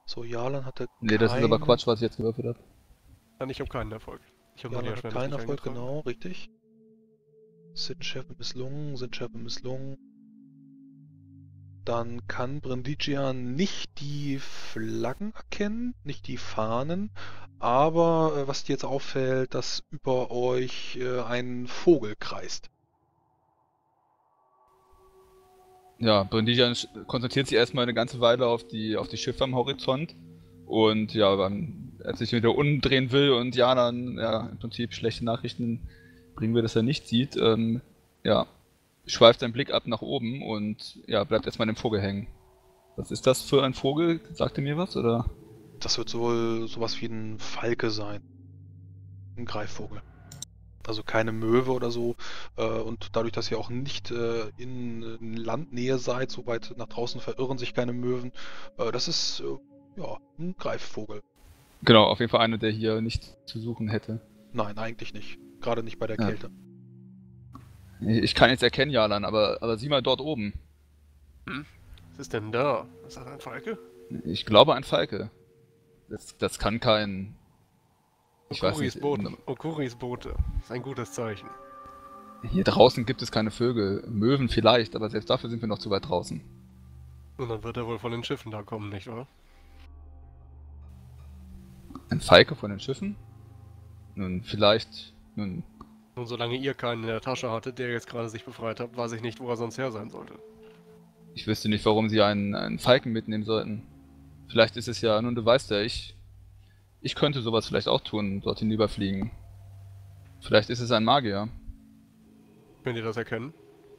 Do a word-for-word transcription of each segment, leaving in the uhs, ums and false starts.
So, Jalan hatte Nee, das ist aber keinen- Quatsch, was ich jetzt gewürfelt habe. Dann ich habe keinen Erfolg. Ich habe nur die Jalan hat Erschwernis keinen nicht Erfolg, eingetragen. genau, richtig. Sind-Schärfe misslungen, Sind-Schärfe misslungen. Dann kann Brindisian nicht die Flaggen erkennen, nicht die Fahnen, aber äh, was dir jetzt auffällt, dass über euch äh, ein Vogel kreist. Ja, Brindisian sch- konzentriert sich erstmal eine ganze Weile auf die, auf die Schiffe am Horizont. Und ja, dann, als ich wieder umdrehen will und ja, dann ja, im Prinzip schlechte Nachrichten bringen wir, dass er nicht sieht, ähm, ja, schweift sein Blick ab nach oben und ja, bleibt erstmal an dem Vogel hängen. Was ist das für ein Vogel? Sagt ihr mir was, oder? Das wird wohl sowas wie ein Falke sein. Ein Greifvogel. Also keine Möwe oder so. Äh, und dadurch, dass ihr auch nicht äh, in, in Landnähe seid, so weit nach draußen verirren sich keine Möwen. Äh, das ist äh, ja ein Greifvogel. Genau, auf jeden Fall einer, der hier nicht zu suchen hätte. Nein, eigentlich nicht. Gerade nicht bei der Ja. Kälte. Ich kann jetzt erkennen, Jalan, aber, aber sieh mal dort oben. Hm? Was ist denn da? Ist das ein Falke? Ich glaube ein Falke. Das, das kann kein... Ich weiß Okuris nicht. Bote. Okuris Bote. Ist ein gutes Zeichen. Hier draußen gibt es keine Vögel. Möwen vielleicht, aber selbst dafür sind wir noch zu weit draußen. Und dann wird er wohl von den Schiffen da kommen, nicht wahr? Ein Falke von den Schiffen? Nun, vielleicht... Nun, Und solange ihr keinen in der Tasche hattet, der jetzt gerade sich befreit hat, weiß ich nicht, wo er sonst her sein sollte. ich wüsste nicht, warum sie einen, einen Falken mitnehmen sollten. Vielleicht ist es ja... Nun, du weißt ja, ich... Ich könnte sowas vielleicht auch tun, dort hinüberfliegen. Vielleicht ist es ein Magier. Könnt ihr das erkennen?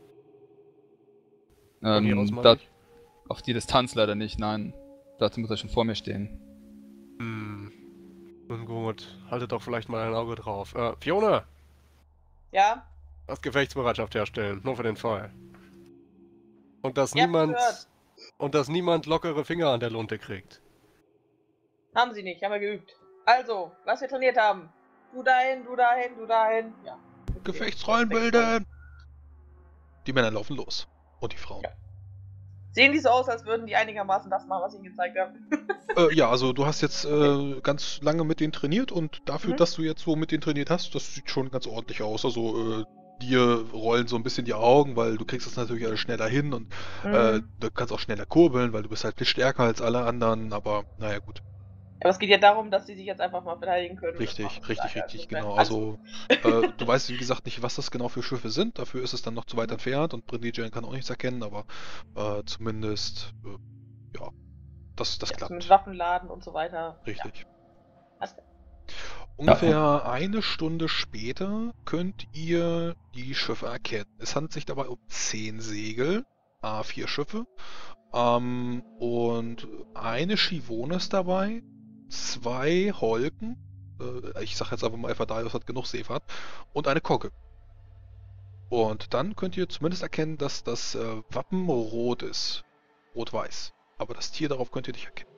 Von hier aus Ähm, meine da, ich? auf die Distanz leider nicht, nein. Dazu muss er schon vor mir stehen. Hm. Nun gut, haltet doch vielleicht mal ein Auge drauf. Äh, Fiona! Ja? Lass Gefechtsbereitschaft herstellen, nur für den Fall. Und dass Ja, niemand... gehört. Und dass niemand lockere Finger an der Lunte kriegt. Haben sie nicht, haben wir geübt. Also, was wir trainiert haben. Du dahin, du dahin, du dahin. Ja. Okay. Gefechtsrollen bilden! Die Männer laufen los. Und die Frauen. Ja. Sehen die so aus, als würden die einigermaßen das machen, was ich ihnen gezeigt habe? Äh, ja, also du hast jetzt äh, ganz lange mit denen trainiert und dafür, Mhm. dass du jetzt so mit denen trainiert hast, das sieht schon ganz ordentlich aus. Also äh, dir rollen so ein bisschen die Augen, weil du kriegst das natürlich alles schneller hin und äh, Mhm. du kannst auch schneller kurbeln, weil du bist halt viel stärker als alle anderen, aber naja gut. Aber es geht ja darum, dass sie sich jetzt einfach mal verteidigen können. und das Richtig, machen. richtig, Daher richtig, ist es genau. alles Also äh, du weißt wie gesagt nicht, was das genau für Schiffe sind, dafür ist es dann noch zu weit entfernt und Brindisian kann auch nichts erkennen, aber äh, zumindest äh, ja, das, das ja, klappt. mit Waffenladen und so weiter. Richtig. Ja. Alles klar. Ungefähr eine Stunde später könnt ihr die Schiffe erkennen. Es handelt sich dabei um zehn Segel, A vier Schiffe, ähm, und eine Schivone ist dabei, zwei Holken, äh, ich sag jetzt einfach mal, Alphadaios hat genug Seefahrt, und eine Kogge. Und dann könnt ihr zumindest erkennen, dass das äh, Wappen rot ist. Rot-weiß. Aber das Tier darauf könnt ihr nicht erkennen.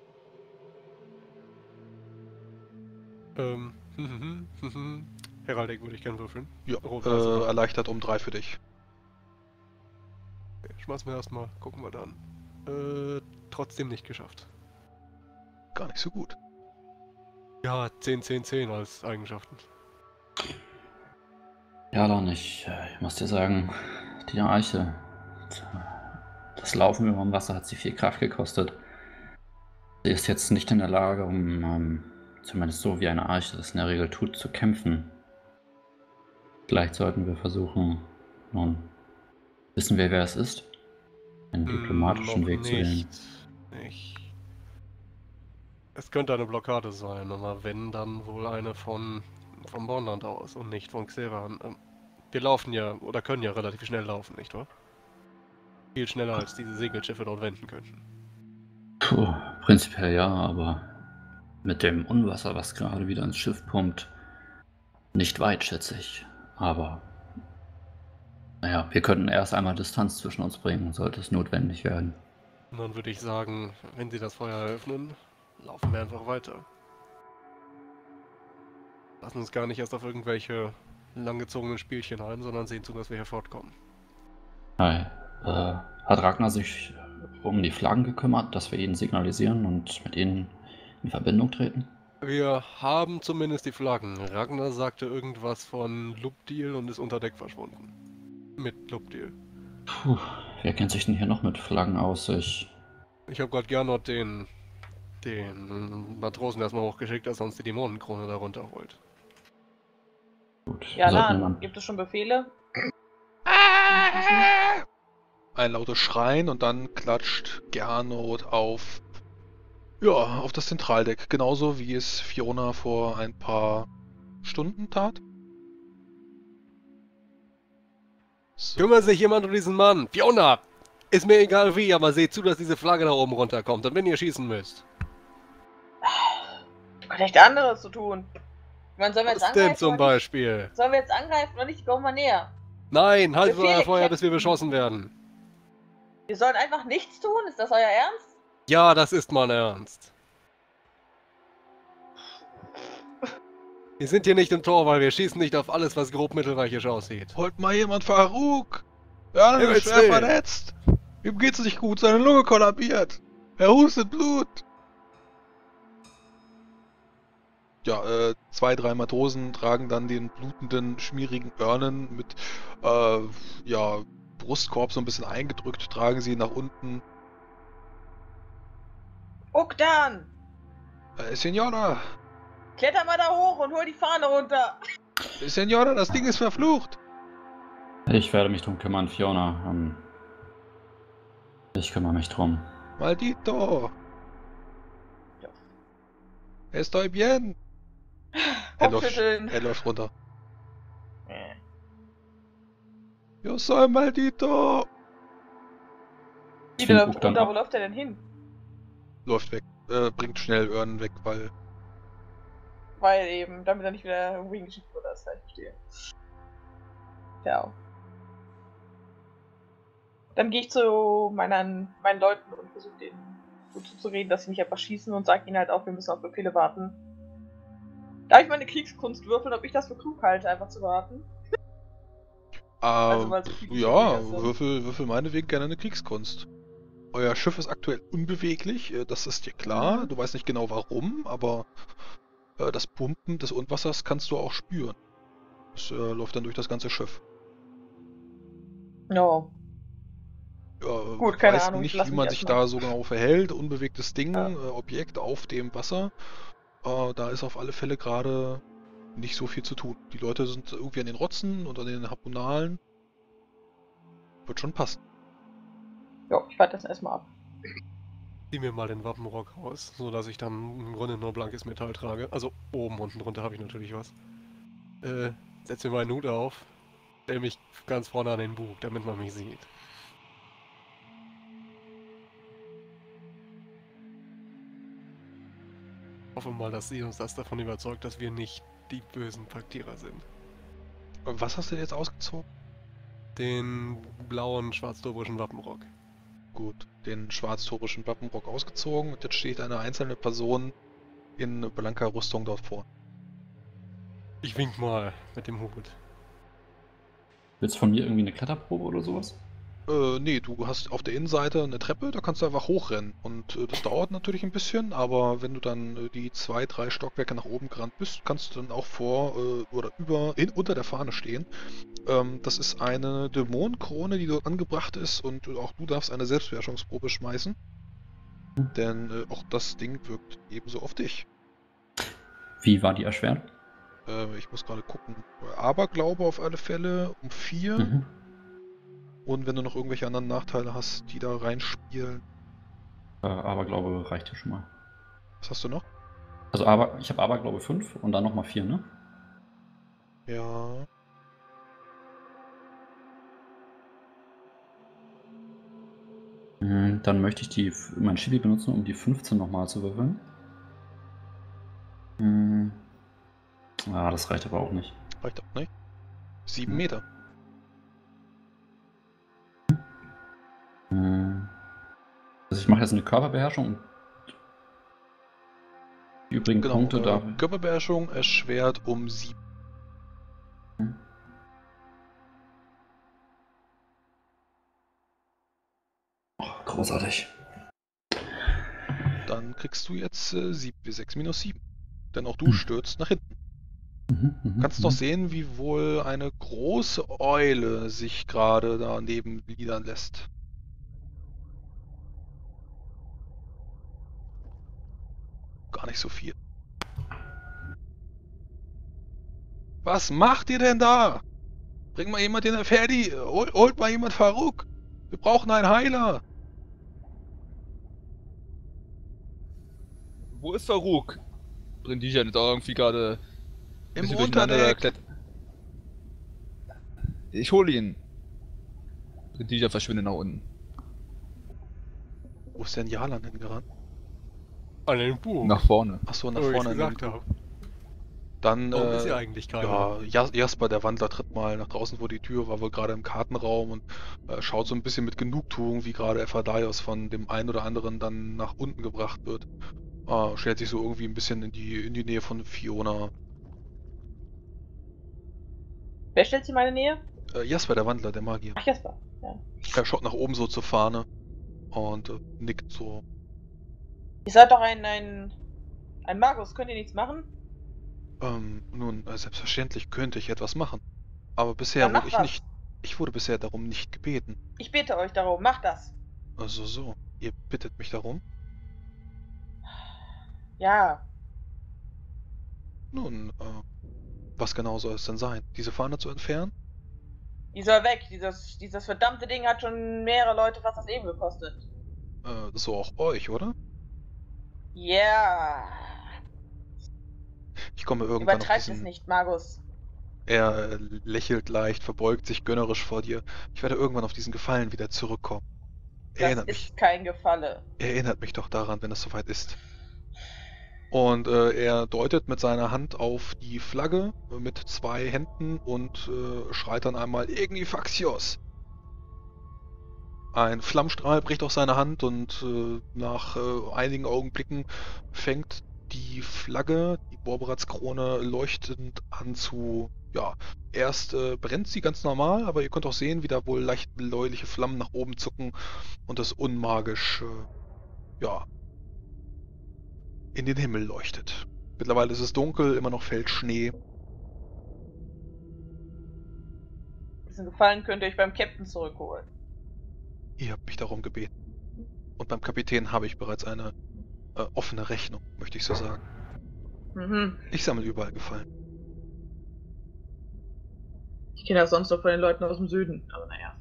Ähm, Heraldik würde ich gern würfeln. Ja, Rot, weiß und äh, blau. erleichtert um drei für dich. Okay, schmeißen wir erstmal, gucken wir dann. Äh, trotzdem nicht geschafft. Gar nicht so gut. Ja, zehn, zehn, zehn als Eigenschaften. Ja, dann, ich, äh, ich muss dir sagen, die Arche, das Laufen über dem Wasser hat sie viel Kraft gekostet. Sie ist jetzt nicht in der Lage, um, ähm, zumindest so wie eine Arche das in der Regel tut, zu kämpfen. Vielleicht sollten wir versuchen, nun, wissen wir, wer es ist, einen diplomatischen Hm, Weg noch zu wählen. nicht. Nicht. Es könnte eine Blockade sein, aber wenn, dann wohl eine von vom Bornland aus und nicht von Xeran. Ähm, wir laufen ja, oder können ja relativ schnell laufen, nicht wahr? Viel schneller, als diese Segelschiffe dort wenden könnten. Puh, prinzipiell ja, aber mit dem Unwasser, was gerade wieder ins Schiff pumpt, nicht weit, schätze ich. Aber naja, wir könnten erst einmal Distanz zwischen uns bringen, sollte es notwendig werden. Und dann würde ich sagen, wenn sie das Feuer eröffnen, laufen wir einfach weiter. Lassen uns gar nicht erst auf irgendwelche langgezogenen Spielchen ein, sondern sehen zu, dass wir hier fortkommen. Hi, äh, hat Ragnar sich um die Flaggen gekümmert, dass wir ihnen signalisieren und mit ihnen in Verbindung treten? Wir haben zumindest die Flaggen. Ragnar sagte irgendwas von Lubdil und ist unter Deck verschwunden. Mit Lubdil. Puh, wer kennt sich denn hier noch mit Flaggen aus? Ich. Ich habe gerade Gernot den, den Matrosen erstmal hochgeschickt, dass er uns die Dämonenkrone da runterholt. Gut, Ja, wir sollten dann jemand- gibt es schon Befehle. Ein lautes Schreien und dann klatscht Gernot auf, ja, auf das Zentraldeck. Genauso wie es Fiona vor ein paar Stunden tat. So. Kümmert sich jemand um diesen Mann? Fiona! Ist mir egal wie, aber seht zu, dass diese Flagge da oben runterkommt und wenn ihr schießen müsst. Vielleicht anderes zu tun. Ich meine, sollen wir jetzt Was denn angreifen zum oder nicht? Beispiel? Sollen wir jetzt angreifen oder nicht? Kommen wir näher. Nein, haltet Befehle euer Feuer, kämpfen. bis wir beschossen werden. Wir sollen einfach nichts tun? Ist das euer Ernst? Ja, das ist mein Ernst. Wir sind hier nicht im Tor, weil wir schießen nicht auf alles, was grob mittelreichisch aussieht. Holt mal jemand Faruk! Ja, er ist Himmels schwer Willen. verletzt! Ihm geht's nicht gut, seine Lunge kollabiert! Er hustet Blut! Ja, äh, zwei, drei Matrosen tragen dann den blutenden, schmierigen Örnen mit, äh, ja, Brustkorb so ein bisschen eingedrückt, tragen sie nach unten. Ukdan! Äh, Senora! Kletter mal da hoch und hol die Fahne runter. Senora, das Ding ist verflucht! Ich werde mich drum kümmern, Fiona. Ähm, ich kümmere mich drum. Maldito! Estoy bien! Er läuft, Kopfschütteln. er läuft runter. Äh. Yo soy maldito! Ich Wieder find läuft Ukdan runter, wo ab. läuft der denn hin? Läuft weg. Äh, bringt schnell Örnen weg, weil... Weil eben, damit er nicht wieder irgendwo hingeschickt wurde, das kann ich verstehe. Ja. Dann gehe ich zu meinen, meinen Leuten und versuche denen gut zuzureden, dass sie nicht einfach schießen und sage ihnen halt auch, wir müssen auf Befehle warten. Darf ich meine Kriegskunst würfeln, ob ich das für klug halte, einfach zu warten? Also, Äh, weil so viele ja, Schiffe sind. würfel, würfel meinetwegen gerne eine Kriegskunst. Euer Schiff ist aktuell unbeweglich, äh, das ist dir klar. Mhm. Du weißt nicht genau warum, aber äh, das Pumpen des Unwassers kannst du auch spüren. Das äh, läuft dann durch das ganze Schiff. No. Ja, Gut, keine weiß Ahnung, ich nicht, lass wie mich man sich erstmal- da so genau verhält. Unbewegtes Ding, Ja. äh, Objekt auf dem Wasser. Äh, da ist auf alle Fälle gerade nicht so viel zu tun. Die Leute sind irgendwie an den Rotzen und an den Harpunalen. Wird schon passen. Jo, ich warte das erstmal ab. Zieh mir mal den Wappenrock raus, so dass ich dann im Grunde nur blankes Metall trage. Also oben, unten drunter habe ich natürlich was. Äh, setz mir meinen Hut auf, stell mich ganz vorne an den Bug, damit man mich sieht. Hoffe mal, dass sie uns das davon überzeugt, dass wir nicht die bösen Paktierer sind. Und was hast du jetzt ausgezogen? Den blauen schwarzdobrischen Wappenrock. Gut, den schwarz-torischen Wappenrock ausgezogen und jetzt steht eine einzelne Person in blanker Rüstung dort vor. Ich wink mal mit dem Hut. Willst du von mir irgendwie eine Kletterprobe oder sowas? Äh, nee, du hast auf der Innenseite eine Treppe, da kannst du einfach hochrennen. Und äh, das dauert natürlich ein bisschen, aber wenn du dann äh, die zwei, drei Stockwerke nach oben gerannt bist, kannst du dann auch vor äh, oder über, in, unter der Fahne stehen. Ähm, das ist eine Dämonenkrone, die dort angebracht ist und äh, auch du darfst eine Selbstbeherrschungsprobe schmeißen. Denn äh, auch das Ding wirkt ebenso auf dich. Wie war die erschwert? Äh, ich muss gerade gucken. Aberglaube auf alle Fälle um vier. Mhm. Und wenn du noch irgendwelche anderen Nachteile hast, die da reinspielen. Äh, Aberglaube reicht ja schon mal. Was hast du noch? Also aber, ich habe Aberglaube fünf und dann nochmal vier, ne? Ja. Mhm, dann möchte ich die, mein Chibi benutzen, um die fünfzehn nochmal zu würfeln. Mhm. Ah, das reicht aber auch nicht. Reicht auch nicht. Sieben Hm. Meter. Mhm. Also ich mache jetzt eine Körperbeherrschung und die übrigen Genau. Punkte Äh, da. Körperbeherrschung erschwert um sieben. Mhm. Oh, großartig. Dann kriegst du jetzt äh, sieben W sechs minus sieben. Denn auch du Hm. stürzt nach hinten. Mhm, mhm, Kannst mhm. noch sehen, wie wohl eine große Eule sich gerade daneben gliedern lässt. Gar nicht so viel. Was macht ihr denn da? Bring mal jemand in der Ferdi. Hol, holt mal jemand Faruk. Wir brauchen einen Heiler. Wo ist Faruk? Brindijan ist auch irgendwie gerade ein Im bisschen durcheinander. Da Unterdeck. klett- Ich hole ihn. Brindijan verschwindet nach unten. Wo ist denn Jalan hingerannt? An den Buch. Nach vorne. Achso, nach Wo ich vorne. in den gesagt habe. Dann, Warum ist äh, hier eigentlich keiner? ja, Jas- Jasper, der Wandler, tritt mal nach draußen vor die Tür, war wohl gerade im Kartenraum und äh, schaut so ein bisschen mit Genugtuung, wie gerade Ephadaios von dem einen oder anderen dann nach unten gebracht wird. Äh, stellt sich so irgendwie ein bisschen in die, in die Nähe von Fiona. Wer stellt sich in meine Nähe? Äh, Jasper, der Wandler, der Magier. Ach, Jasper. Ja. Er schaut nach oben so zur Fahne und äh, nickt so. Ihr seid doch ein, ein, ein Magus, könnt ihr nichts machen? Ähm, nun, äh, selbstverständlich könnte ich etwas machen. Aber bisher Dann wurde macht ich was. nicht. Ich wurde bisher darum nicht gebeten. Ich bitte euch darum, macht das. Also so, ihr bittet mich darum. Ja, Nun, äh, was genau soll es denn sein? Diese Fahne zu entfernen? die soll weg. Dieses, dieses verdammte Ding hat schon mehrere Leute fast das Leben gekostet. Äh, so auch euch, oder? Ja. Ich komme irgendwann auf Übertreibt es diesen... nicht, Magus. Er äh, lächelt leicht, verbeugt sich gönnerisch vor dir. Ich werde irgendwann auf diesen Gefallen wieder zurückkommen. Das Erinnert ist mich, kein Gefalle. erinnert mich doch daran, wenn es soweit ist. Und äh, er deutet mit seiner Hand auf die Flagge äh, mit zwei Händen und äh, schreit dann einmal Ignifaxios. Ein Flammstrahl bricht aus seiner Hand und äh, nach äh, einigen Augenblicken fängt die Flagge, die Borberats-Krone, leuchtend an zu... Ja, erst äh, brennt sie ganz normal, aber ihr könnt auch sehen, wie da wohl leicht bläuliche Flammen nach oben zucken und es unmagisch, äh, ja, in den Himmel leuchtet. Mittlerweile ist es dunkel, immer noch fällt Schnee. Diesen Gefallen könnt ihr euch beim Captain zurückholen. Ihr habt mich darum gebeten. Und beim Kapitän habe ich bereits eine äh, offene Rechnung, möchte ich so sagen. Mhm. Ich sammle überall Gefallen. Ich kenne das sonst noch von den Leuten aus dem Süden, aber naja.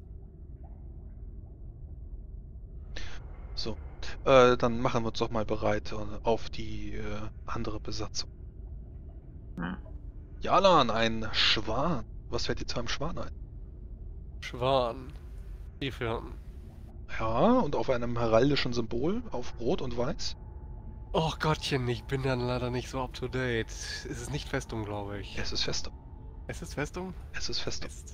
So, äh, dann machen wir uns doch mal bereit äh, auf die äh, andere Besatzung. Hm. Jalan, ein Schwan. Was fällt dir zu einem Schwan ein? Schwan. Inwiefern? Ja, und auf einem heraldischen Symbol, auf Rot und Weiß. Oh Gottchen, ich bin dann leider nicht so up to date. Es ist nicht Festung, glaube ich. Es ist Festung. Es ist Festung? Es ist Festung. Fest.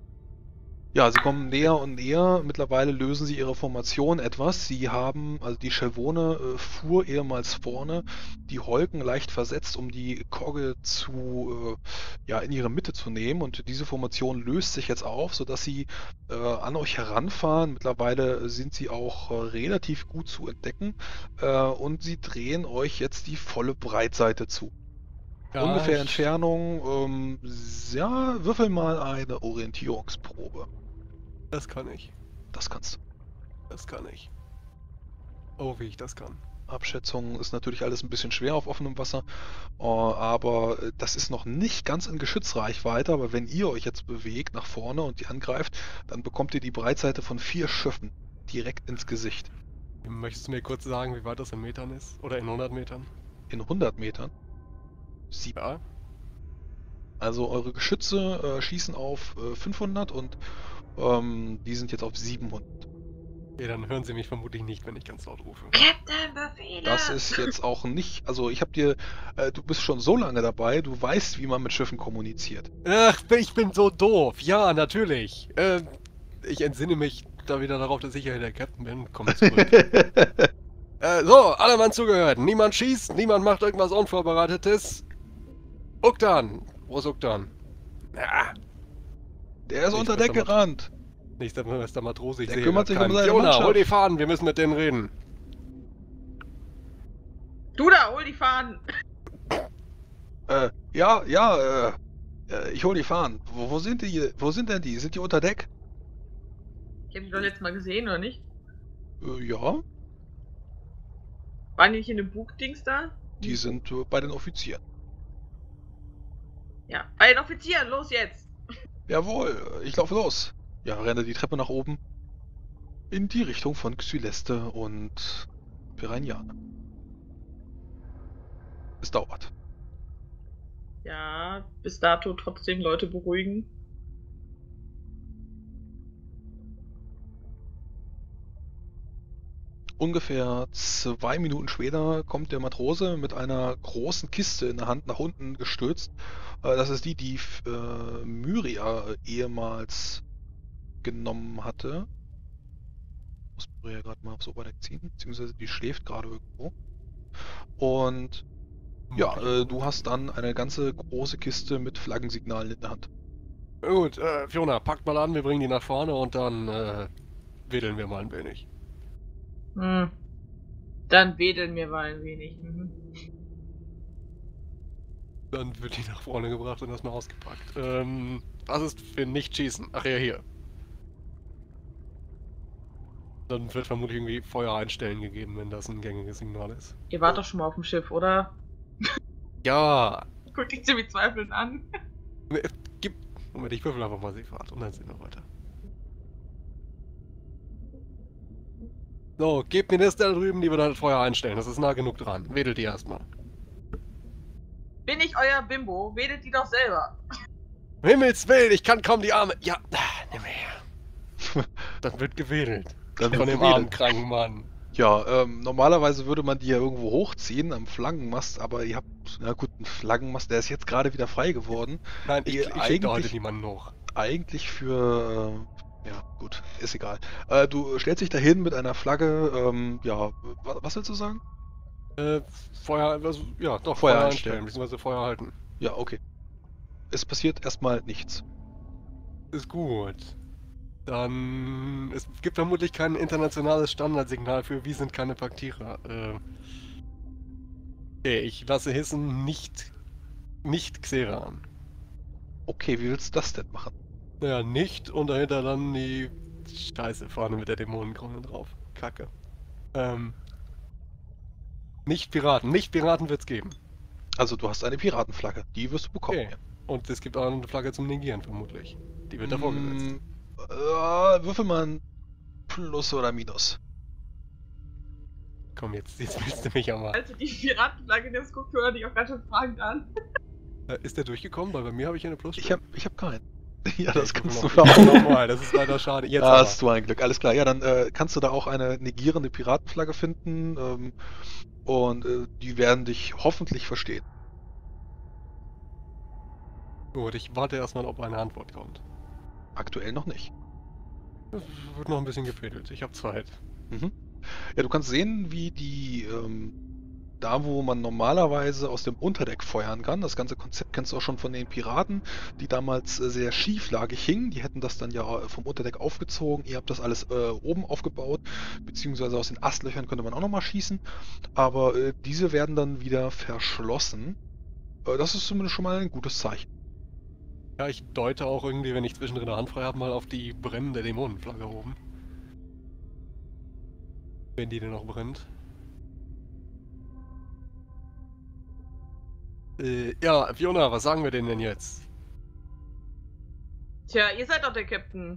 Ja, sie kommen näher und näher. Mittlerweile lösen sie ihre Formation etwas. Sie haben, also die Schelvone äh, fuhr ehemals vorne, die Holken leicht versetzt, um die Kogge zu, äh, ja, in ihre Mitte zu nehmen. Und diese Formation löst sich jetzt auf, sodass sie äh, an euch heranfahren. Mittlerweile sind sie auch äh, relativ gut zu entdecken. Äh, und sie drehen euch jetzt die volle Breitseite zu. Ja, Ungefähr ich- Entfernung, ähm, ja, würfel mal eine Orientierungsprobe. Das kann ich. Das kannst du. Das kann ich. Oh, wie ich das kann. Abschätzung ist natürlich alles ein bisschen schwer auf offenem Wasser, äh, aber äh, das ist noch nicht ganz in Geschützreichweite, aber wenn ihr euch jetzt bewegt nach vorne und die angreift, dann bekommt ihr die Breitseite von vier Schiffen direkt ins Gesicht. Möchtest du mir kurz sagen, wie weit das in Metern ist? Oder in hundert Metern? In hundert Metern. Sieben. Ja. Also eure Geschütze äh, schießen auf äh, fünfhundert und ähm, die sind jetzt auf siebenhundert. Ja, dann hören sie mich vermutlich nicht, wenn ich ganz laut rufe. Captain, Befehle! Das ist jetzt auch nicht, also ich habe dir, äh, du bist schon so lange dabei, du weißt, wie man mit Schiffen kommuniziert. Ach, ich bin so doof. Ja, natürlich. Ähm, ich entsinne mich da wieder darauf, dass ich ja der Captain bin. Komm zurück. äh, so, alle Mann zugehört. Niemand schießt, niemand macht irgendwas Unvorbereitetes. Uktan. Wo ist Uktan? Ja, Der ist Ich unter weiß Deck aber- gerannt. nächster Meister Matrose, ich Der sehe kümmert grad sich um keinen. seine Fiona, Mannschaft. hol die Fahnen, wir müssen mit denen reden. Du da, hol die Fahnen! Äh, ja, ja, äh, äh, ich hol die Fahnen. Wo, wo sind die? Wo sind denn die? Sind die unter Deck? Ich hab die doch letztes Mal gesehen, oder nicht? Äh, ja, Waren die nicht in dem Bugdings da? die sind äh, bei den Offizieren. Ja, bei den Offizieren, los jetzt! Jawohl, ich laufe los. Ja, renne die Treppe nach oben. In die Richtung von Xyleste und Piranhane. Es dauert. Ja, bis dato trotzdem Leute beruhigen. Ungefähr zwei Minuten später kommt der Matrose mit einer großen Kiste in der Hand nach unten gestürzt. Äh, Das ist die, die äh, Myria ehemals genommen hatte. Muss Myria gerade mal aufs Oberdeck ziehen, beziehungsweise die schläft gerade irgendwo. Und ja, äh, du hast dann eine ganze große Kiste mit Flaggensignalen in der Hand. Gut, äh, Fiona, packt mal an, wir bringen die nach vorne und dann äh, wedeln wir mal ein wenig. Hm. Dann wedeln wir mal ein wenig. Mhm. Dann wird die nach vorne gebracht und erstmal ausgepackt. Ähm, was ist für Nicht-Schießen? Ach ja, hier. Dann wird vermutlich irgendwie Feuer einstellen gegeben, wenn das ein gängiges Signal ist. Ihr wart doch schon mal auf dem Schiff, oder? Ja! Guck dich ziemlich zweifelnd an. Gib. Moment, ich würfel einfach mal Seefahrt und dann sehen wir weiter. So, gebt mir das da drüben, die wir dann Feuer einstellen. Das ist nah genug dran. Wedelt die erstmal. Bin ich euer Bimbo? Wedelt die doch selber. Himmels Willen, ich kann kaum die Arme. Ja, nimm her. Dann wird gewedelt. Dann Von wird dem gewedelt. armen kranken Mann. Ja, ähm, normalerweise würde man die ja irgendwo hochziehen am Flaggenmast, aber ihr habt, na gut, einen Flaggenmast, der ist jetzt gerade wieder frei geworden. Nein, ich, Ihr ich schicke heute eigentlich- niemanden hoch. Eigentlich für, äh, ja gut, ist egal. Äh, du stellst dich dahin mit einer Flagge, ähm, ja, wa- was willst du sagen? Äh, Feuer, also, ja, doch, Feuer Feuer, einstellen. einstellen, beziehungsweise Feuer halten. Ja, okay. Es passiert erstmal nichts. Ist gut. Dann, es gibt vermutlich kein internationales Standardsignal für wie sind keine Paktierer. Äh, okay, ich lasse hissen nicht, nicht Xera an. Okay, wie willst du das denn machen? Naja, nicht und dahinter dann die Scheiße vorne mit der Dämonenkrone drauf. Kacke. Ähm, nicht Piraten. Nicht Piraten wird's geben. Also du hast eine Piratenflagge, die wirst du bekommen. Okay. Und es gibt auch eine Flagge zum Negieren vermutlich. Die wird davor gesetzt. Mm, äh, würfel mal ein Plus oder Minus. Komm, jetzt, jetzt willst du mich ja mal. Also die Piratenflagge, das guckt hört dich auch ganz schön fragend an. Äh, ist der durchgekommen? Weil bei mir habe ich eine Plus. Ich hab, ich hab keinen. Ja, das Okay, kannst ich du würfel noch- auch. ich nochmal, das ist leider schade. Jetzt Da aber. hast du ein Glück, alles klar. Ja, dann äh, kannst du da auch eine negierende Piratenflagge finden ähm, und äh, die werden dich hoffentlich verstehen. Gut, ich warte erstmal, ob eine Antwort kommt. Aktuell noch nicht. Es wird noch ein bisschen gefädelt. Ich habe Zeit. Mhm. Ja, du kannst sehen, wie die, ähm, da wo man normalerweise aus dem Unterdeck feuern kann, das ganze Konzept kennst du auch schon von den Piraten, die damals äh, sehr schieflagig hingen, die hätten das dann ja äh, vom Unterdeck aufgezogen, ihr habt das alles äh, oben aufgebaut, beziehungsweise aus den Astlöchern könnte man auch nochmal schießen, aber äh, diese werden dann wieder verschlossen. Äh, das ist zumindest schon mal ein gutes Zeichen. Ja, ich deute auch irgendwie, wenn ich zwischendrin eine Hand frei habe, mal auf die brennende Dämonenflagge oben. Wenn die denn noch brennt. Äh, ja, Fiona, was sagen wir denen denn jetzt? Tja, ihr seid doch der Captain.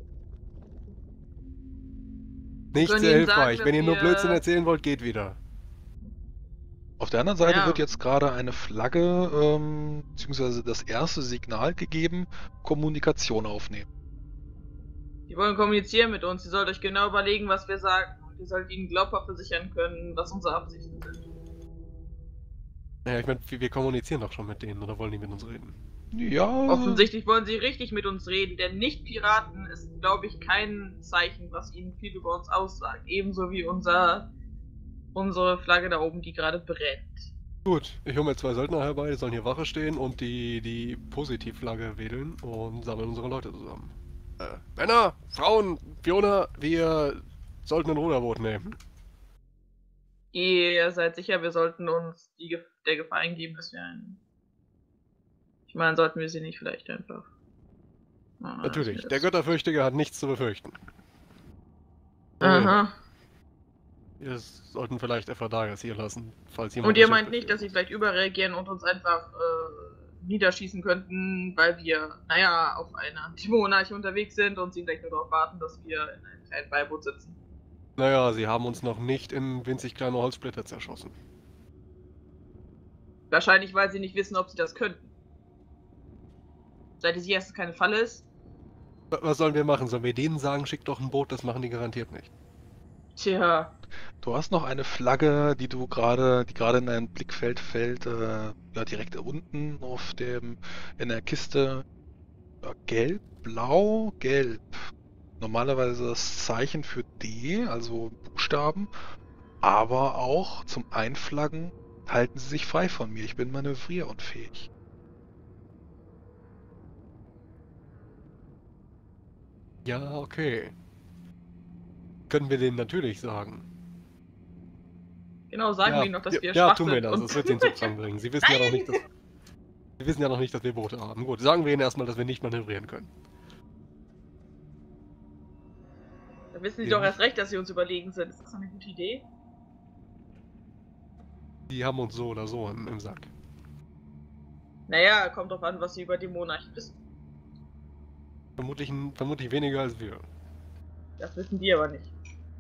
Nicht Können sehr Ihnen sagen, hilfreich. dass Wenn ihr nur wir- Blödsinn erzählen wollt, geht wieder. Auf der anderen Seite Ja. wird jetzt gerade eine Flagge, ähm, beziehungsweise das erste Signal gegeben, Kommunikation aufnehmen. Die wollen kommunizieren mit uns. Ihr sollt euch genau überlegen, was wir sagen. Und ihr sollt ihnen glaubhaft versichern können, was unsere Absichten sind. Naja, ich meine, wir, wir kommunizieren doch schon mit denen, oder wollen die mit uns reden? Ja. Offensichtlich wollen sie richtig mit uns reden, denn Nicht-Piraten ist, glaube ich, kein Zeichen, was ihnen viel über uns aussagt. Ebenso wie unser, unsere Flagge da oben, die gerade brennt. Gut, ich hole mir zwei Söldner herbei, die sollen hier Wache stehen und die, die Positivflagge wedeln und sammeln unsere Leute zusammen. Äh, Männer, Frauen, Fiona, wir sollten ein Ruderboot nehmen. Ihr seid sicher, wir sollten uns die Gef der Gefahr eingeben, dass wir ein... Ich meine, sollten wir sie nicht vielleicht einfach... Ah, Natürlich, das- der Götterfürchtige hat nichts zu befürchten. Aha. Wir sollten vielleicht Ephadaios hier lassen, falls jemand... Und ihr das Schiff meint nicht, dass sie vielleicht überreagieren und uns einfach äh, niederschießen könnten, weil wir, naja, auf einer Dämonenarche unterwegs sind und sie gleich nur darauf warten, dass wir in einem kleinen Beiboot sitzen. Naja, sie haben uns noch nicht in winzig kleine Holzsplitter zerschossen. Wahrscheinlich, weil sie nicht wissen, ob sie das könnten. Seit es erstens keine Falle ist. W- Was sollen wir machen? Sollen wir denen sagen, schickt doch ein Boot? Das machen die garantiert nicht. Tja, Du hast noch eine Flagge, die du gerade, die gerade in dein Blickfeld fällt, äh, ja, direkt unten auf dem, in der Kiste. Ja, gelb, blau, gelb. Normalerweise das Zeichen für D, also Buchstaben, aber auch zum Einflaggen halten Sie sich frei von mir. Ich bin manövrierunfähig. Ja, okay. Können wir denen natürlich sagen. genau, sagen ja, wir ihnen noch, dass ja, wir ja, schwach tun wir sind. das. und- Das wird sie in Zugzwang bringen. Sie wissen ja noch nicht, dass... Sie wissen ja noch nicht, dass wir Boote haben. Gut, sagen wir ihnen erstmal, dass wir nicht manövrieren können. Da wissen sie Ja. doch erst recht, dass sie uns überlegen sind. Ist das eine gute Idee? Die haben uns so oder so im, im Sack. Naja, kommt drauf an, was sie über Dämonenarche wissen. Vermutlich, vermutlich weniger als wir. Das wissen die aber nicht.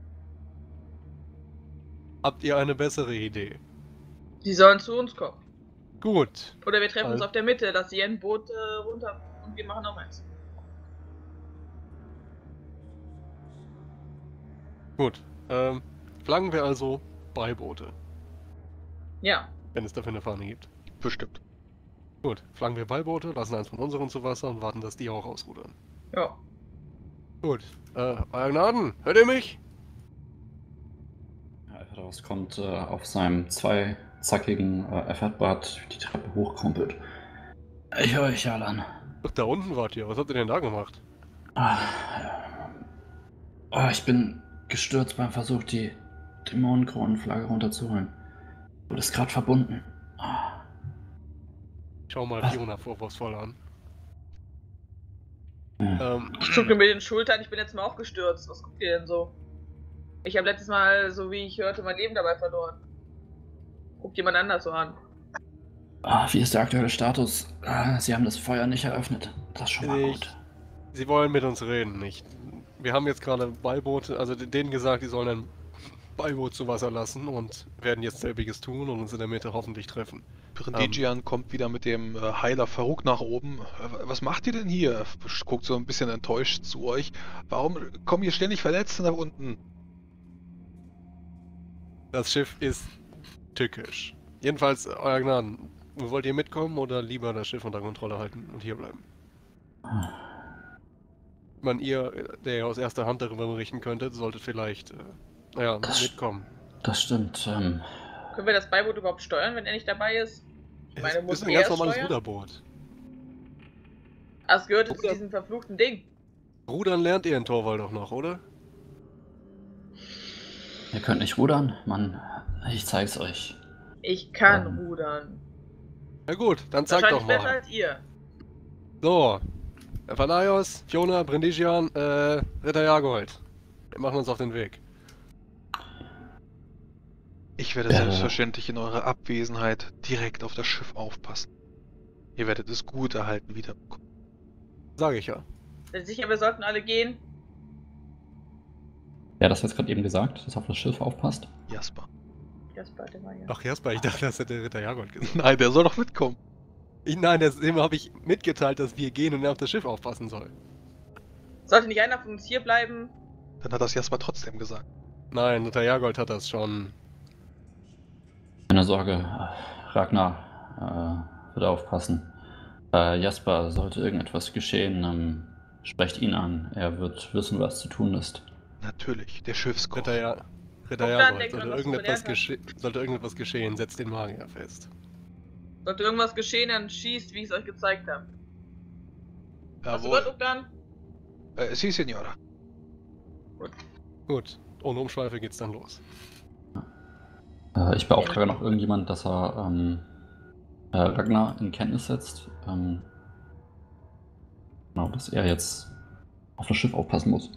Habt ihr eine bessere Idee? Die sollen zu uns kommen. Gut. Oder wir treffen uns Also- auf der Mitte, dass sie ein Boot äh, runter und wir machen auch eins. Gut. Ähm, flaggen wir also Beiboote, Ja, wenn es dafür eine Fahne gibt. Bestimmt. Gut, flaggen wir Beiboote, lassen eins von unseren zu Wasser und warten, dass die auch ausrudern. ja. Gut. Äh, euer Gnaden, hört ihr mich? Ja, Ephadaios kommt äh, auf seinem zweizackigen äh, Effertbad die Treppe hochkrumpelt. Ich höre euch, Alan. Ach, da unten wart ihr. Was habt ihr denn da gemacht? Ah, ah, ich bin gestürzt beim Versuch, die Dämonenkronenflagge runterzuholen. Wurde es gerade verbunden. Ah, Schau mal Was? Fiona vorwurfsvoll an. hm. Ähm, Ich zucke mir den Schultern, ich bin jetzt mal auch gestürzt. Was guckt ihr denn so? Ich habe letztes Mal, so wie ich hörte, mein Leben dabei verloren. Guckt jemand anders so an. Ah, wie ist der aktuelle Status? Ah, Sie haben das Feuer nicht eröffnet. Das ist schon mal Ich- gut. sie wollen mit uns reden, nicht? Wir haben jetzt gerade Beiboote, also denen gesagt, die sollen ein Beiboot zu Wasser lassen und werden jetzt selbiges tun und uns in der Mitte hoffentlich treffen. Prindigian kommt wieder mit dem äh, Heiler Faruk nach oben. Äh, was macht ihr denn hier? Guckt so ein bisschen enttäuscht zu euch. Warum kommen hier ständig Verletzte nach unten? Das Schiff ist tückisch. Jedenfalls, euer Gnaden, wollt ihr mitkommen oder lieber das Schiff unter Kontrolle halten und hier bleiben? Ich meine, ihr, der ja aus erster Hand darüber berichten könntet, solltet vielleicht, äh, naja, Das- mitkommen. Das stimmt. Ähm, Können wir das Beiboot überhaupt steuern, wenn er nicht dabei ist? Ich meine, Es muss ist ein er ganz es normales steuern? Ruderboot. Ah, es gehört zu Ruder- diesem verfluchten Ding. Rudern lernt ihr in Torwald doch noch, oder? ihr könnt nicht rudern? Mann, ich zeig's euch. Ich kann Ähm. rudern. Na gut, dann zeigt Wahrscheinlich doch besser mal. als ihr. So, Ephadaios, Fiona, Brindigian, äh, Ritter Jagold. Wir machen uns auf den Weg. Ich werde Äh. selbstverständlich in eurer Abwesenheit direkt auf das Schiff aufpassen. Ihr werdet es gut erhalten wiederbekommen. Sage ich ja. Seid ihr sicher, wir sollten alle gehen? Ja, das jetzt gerade eben gesagt, dass auf das Schiff aufpasst. Jasper. Jasper, der war ja. Ach, Jasper, ich dachte, das hätte Ritter Jagold gesagt. Nein, der soll doch mitkommen. Ich, nein, das, dem habe ich mitgeteilt, dass wir gehen und er auf das Schiff aufpassen soll. Sollte nicht einer von uns hier bleiben? Dann hat das Jasper trotzdem gesagt. Nein, Ritter Jagold hat das schon. Keine Sorge, äh, Ragnar äh, wird aufpassen. Äh, Jasper, sollte irgendetwas geschehen, ähm, sprecht ihn an. Er wird wissen, was zu tun ist. Natürlich, der Schiffskoch. Ritter, ja Ritter Guck dann, Jagold, denk dran, sollte was du irgendetwas, gelernt gesche sollte irgendetwas geschehen, setzt den Magier fest. Sollte irgendwas geschehen, dann schießt, wie ich es euch gezeigt habe. Hast du gehört, Jawohl. Ugdan? Äh, si, Signora. Gut, ohne Umschweife geht's dann los. Äh, ich beauftrage noch irgendjemand, dass er ähm, äh, Ragnar in Kenntnis setzt. Ähm, genau, dass er jetzt auf das Schiff aufpassen muss.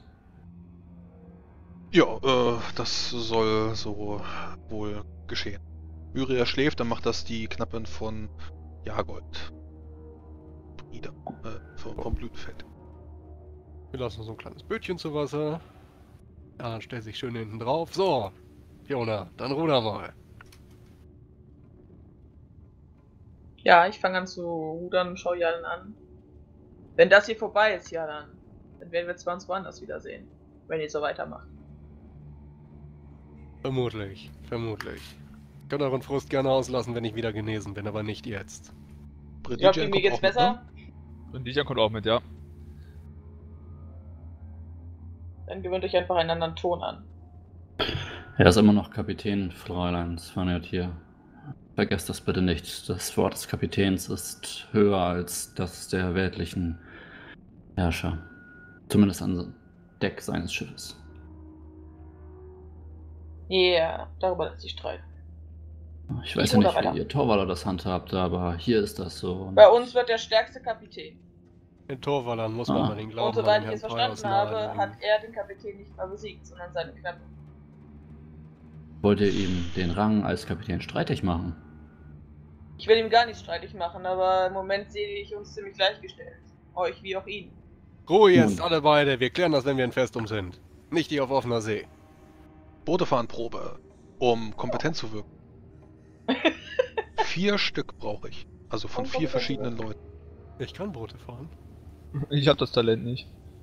Ja, äh, das soll so wohl geschehen. Myria schläft, dann macht das die Knappin von Jagold. Brida, äh, vom, vom Blütenfeld. Wir lassen so ein kleines Bötchen zu Wasser. Ja, dann stellt sich schön hinten drauf. So, Fiona, dann ruder mal. Ja, ich fange an zu rudern und schaue Jan an. Wenn das hier vorbei ist, ja dann, dann werden wir zwar uns woanders wiedersehen, wenn ihr so weitermacht. Vermutlich, vermutlich. Könnt euren Frust gerne auslassen, wenn ich wieder genesen bin, aber nicht jetzt. Glaubt ihr, mir geht's besser? Brindisian kommt auch mit, ja. Dann gewöhnt euch einfach einen anderen Ton an. Er ist immer noch Kapitän, Fräulein Svanetier. Vergesst das bitte nicht. Das Wort des Kapitäns ist höher als das der weltlichen Herrscher. Zumindest an Deck seines Schiffes. Ja, yeah, darüber lässt sich streiten. Ich weiß Ich ja ruder nicht, wie weiter. ihr Torwaller das handhabt, aber hier ist das so. Und Bei uns wird der stärkste Kapitän. In Torwallern muss man Ah. mal den Glauben Und soweit an ich den es Herrn verstanden Pius habe, nahelegen. hat er den Kapitän nicht mal besiegt, sondern seine Knappen. wollt ihr ihm den Rang als Kapitän streitig machen? Ich will ihm gar nicht streitig machen, aber im Moment sehe ich uns ziemlich gleichgestellt. Euch wie auch ihn. Ruhe jetzt Nun. alle beide, wir klären das, wenn wir in Festum sind. Nicht hier auf offener See. Bootefahrenprobe, um kompetent zu wirken. Vier Stück brauche ich. Also von Um vier kompetent zu verschiedenen wirken. Leuten. Ich kann Boote fahren. Ich habe das Talent nicht.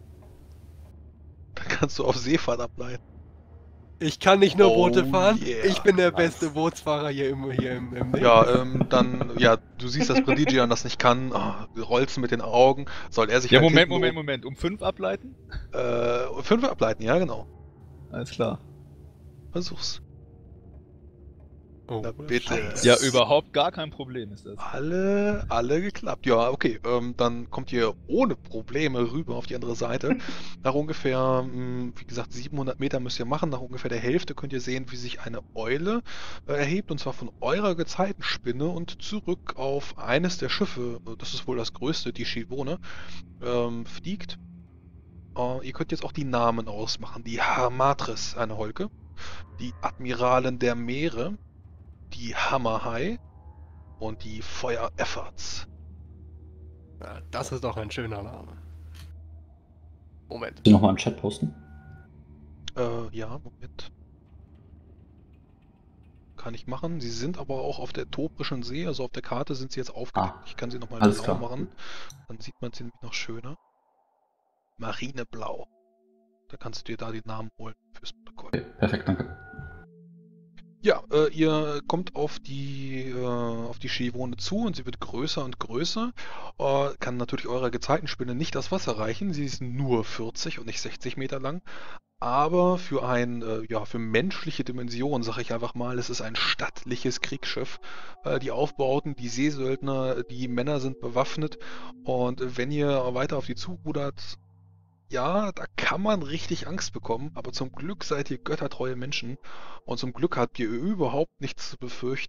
Dann kannst du auf Seefahrt ableiten. Ich kann nicht nur Oh Boote fahren, yeah. ich bin der Nice. beste Bootsfahrer hier im, hier im, im Ja, ähm, dann, ja, du siehst, dass Bredigian das nicht kann. Oh, du rollst mit den Augen. Soll er sich Ja, halt Moment, hinten Moment, oben- Moment. Um fünf ableiten? Äh, fünf ableiten, ja, genau. Alles klar. Versuch's. Oh, Na bitte. Scheiße. Ja, überhaupt gar kein Problem ist das. Alle, alle geklappt. Ja, okay. Ähm, dann kommt ihr ohne Probleme rüber auf die andere Seite. Nach ungefähr, mh, wie gesagt, siebenhundert Meter müsst ihr machen. Nach ungefähr der Hälfte könnt ihr sehen, wie sich eine Eule äh, erhebt. Und zwar von eurer Gezeitenspinne und zurück auf eines der Schiffe, das ist wohl das größte, die Shivone, ähm, fliegt. Äh, ihr könnt jetzt auch die Namen ausmachen. Die Harmatris, eine Holke. Die Admiralen der Meere. Die Hammerhai und die Feuer-Efforts. Ja, das ist doch ein schöner Name. Moment. Sie nochmal im Chat posten? Äh, ja, Moment. Kann ich machen. Sie sind aber auch auf der Tobrischen See, also auf der Karte sind sie jetzt aufgedeckt. Ah, Ich kann sie nochmal alles blau klar. machen. Dann sieht man sie nämlich noch schöner. Marineblau. Da kannst du dir da die Namen holen fürs Protokoll. Okay, perfekt, danke. Ja, äh, ihr kommt auf die, äh, auf die Shivone zu und sie wird größer und größer. Äh, kann natürlich eurer Gezeitenspinne nicht das Wasser reichen. Sie ist nur vierzig und nicht sechzig Meter lang. Aber für ein, äh, ja, für menschliche Dimensionen, sage ich einfach mal, es ist ein stattliches Kriegsschiff. Äh, die Aufbauten, die Seesöldner, die Männer sind bewaffnet. Und wenn ihr weiter auf die zurudert, ja, da kann man richtig Angst bekommen, aber zum Glück seid ihr göttertreue Menschen und zum Glück habt ihr überhaupt nichts zu befürchten.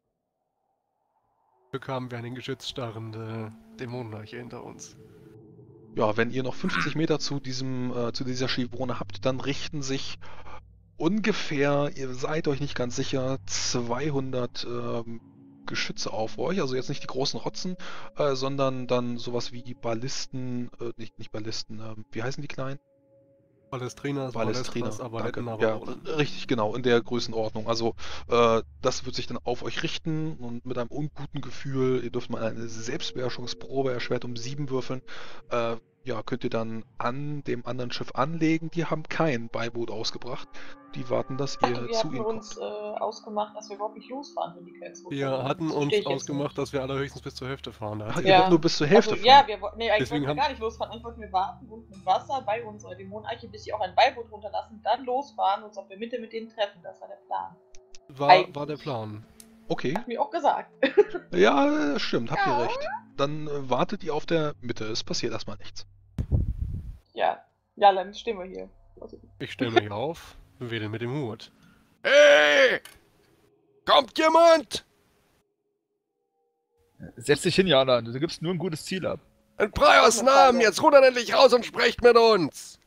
Glück haben wir eine geschützstarrende Dämonenleiche hinter uns. Ja, wenn ihr noch fünfzig Meter zu diesem, äh, zu dieser Shivone habt, dann richten sich ungefähr, ihr seid euch nicht ganz sicher, zweihundert ähm, Geschütze auf euch. Also jetzt nicht die großen Rotzen, äh, sondern dann sowas wie Ballisten, äh, nicht, nicht Ballisten, äh, wie heißen die kleinen? Palestrinas, Palestrina, Balestras, Abaletten, danke. Ja, Abaronen. richtig, genau, in der Größenordnung. Also äh, das wird sich dann auf euch richten und mit einem unguten Gefühl, ihr dürft mal eine Selbstbeherrschungsprobe erschwert um sieben würfeln, äh, ja, könnt ihr dann an dem anderen Schiff anlegen. Die haben kein Beiboot ausgebracht. Die warten, dass Ach, ihr wir zu hatten ihnen uns kommt. äh, ausgemacht, dass wir überhaupt nicht losfahren, wenn die Quetzal Wir kommen. hatten Das uns verstehe ich jetzt ausgemacht, nicht. dass wir allerhöchstens bis zur Hälfte fahren. Da hat Ach, sich ihr wollt nur bis zur Hälfte Also, fahren. ja, wir wollten, nee, eigentlich Deswegen wollten wir haben- gar nicht losfahren. Eigentlich wollten wir warten, unten im Wasser bei unserer Dämoneneiche, bis sie auch ein Beiboot runterlassen, dann losfahren und uns auf der Mitte mit denen treffen. Das war der Plan. war, Eigentlich. war der Plan. Okay, Hat mir auch gesagt. ja, stimmt, habt Ja. ihr recht. Dann äh, wartet ihr auf der Mitte. Es passiert erstmal nichts. Ja, ja, dann stehen wir hier. Also, Ich stelle mich auf, wedel mit dem Hut. Hey! Komm Kommt jemand? Setz dich hin, Jana. Du gibst nur ein gutes Ziel ab. In Praios Namen, jetzt rudert endlich raus und sprecht mit uns!